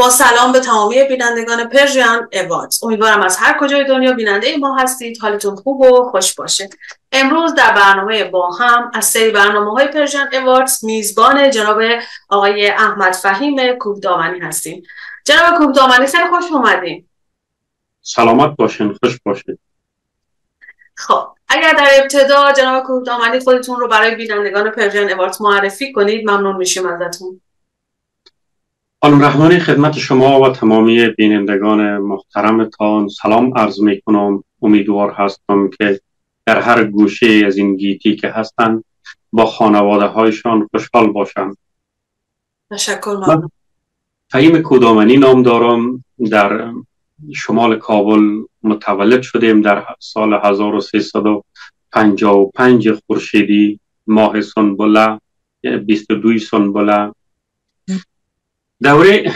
با سلام به تمامی بینندگان پرژین اواردز. امیدوارم از هر کجای دنیا بیننده ما هستید حالتون خوب و خوش باشه. امروز در برنامه با هم از سری برنامه‌های پرژین اواردز میزبان جناب آقای احمد فهیم کوهدامنی هستیم. جناب کوهدامنی خیلی خوش اومدین. سلامت باشین، خوش باشید. خب اگر در ابتدا جناب کوهدامنی خودتون رو برای بینندگان پرژین اواردز معرفی کنید ممنون میشیم ازتون. خانم رحمانی، خدمت شما و تمامی بینندگان محترمتان سلام عرض می کنم. امیدوار هستم که در هر گوشه از این گیتی که هستند با خانواده هایشان خوشحال باشند. تشکر ممنون. فهیم کوهدامنی نام دارم. در شمال کابل متولد شدیم در سال 1355 خورشیدی ماه سنبله 22 سنبله. دوره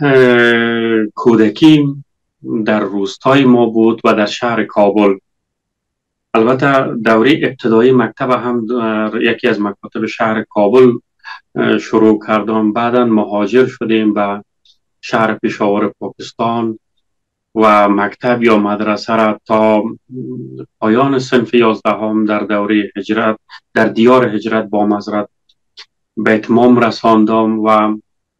کودکی در روستای ما بود و در شهر کابل. البته دوره ابتدایی مکتب هم در یکی از مکاتب شهر کابل شروع کردم. بعدا مهاجر شدیم به شهر پشاور پاکستان و مکتب یا مدرسه را تا پایان صنف 11 در دوره هجرت در دیار هجرت با معذرت به اتمام رساندم و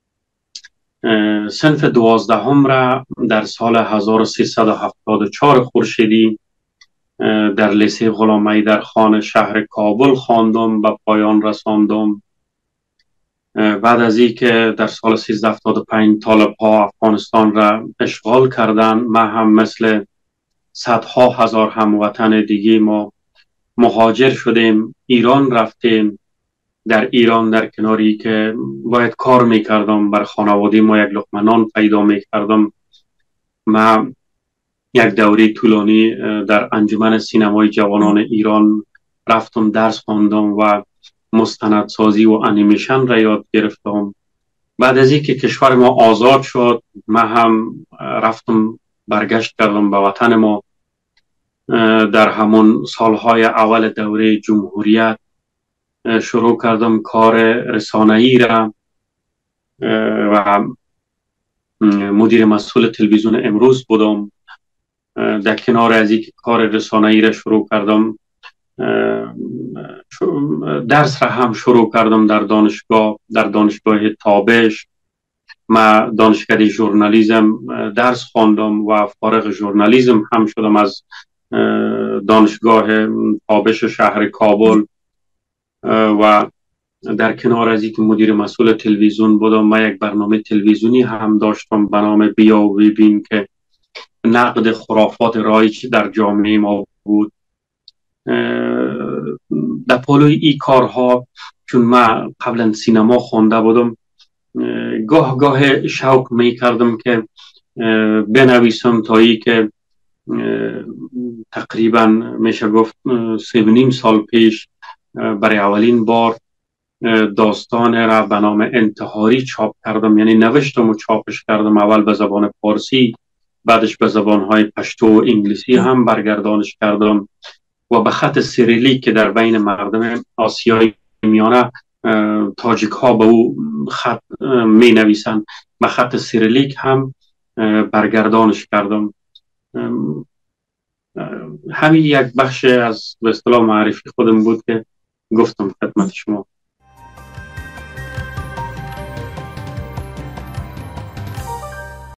صنف 12 را در سال 1374 خورشیدی در لیسه غلام حیدرخان شهر کابل خواندم و پایان رساندم. بعد از این که در سال 1375 طالب ها افغانستان را اشغال کردن، ما هم مثل صدها هزار هموطن دیگه ما مهاجر شدیم، ایران رفتیم. در ایران در کناری که باید کار میکردم بر خانواده ما یک لقمه نان پیدا میکردم، ما یک دوره طولانی در انجمن سینمای جوانان ایران رفتم درس خواندم و مستندسازی و انیمیشن را یاد گرفتم. بعد از اینکه کشور ما آزاد شد ما هم رفتم برگشت کردم به وطن ما. در همون سالهای اول دوره جمهوریت شروع کردم کار رسانه‌ای را و مدیر مسئول تلویزیون امروز بودم. در کنار از اینکه کار رسانه‌ای را شروع کردم، درس را هم شروع کردم در دانشگاه تابش. ما دانشکده ژورنالیسم درس خواندم و فارغ ژورنالیسم هم شدم از دانشگاه تابش شهر کابل. و در کنار از اینکه مدیر مسئول تلویزیون بودم، ما یک برنامه تلویزیونی هم داشتم به نام بیا و ببین که نقد خرافات رایج در جامعه ما بود. در پالوی این کارها چون ما قبلا سینما خوانده بودم، گاه شوق می کردم که بنویسم تا ای که تقریبا میشه گفت 3.5 سال پیش برای اولین بار داستان را به نام انتحاری چاپ کردم، یعنی نوشتم و چاپش کردم. اول به زبان فارسی، بعدش به زبانهای پشتو و انگلیسی هم برگردانش کردم و به خط سیریلیک که در بین مردم آسیای میانه تاجیک ها به او خط می نویسن، به خط سیریلیک هم برگردانش کردم. همین یک بخش از به اصطلاح معرفی خودم بود که گفتم خدمت شما.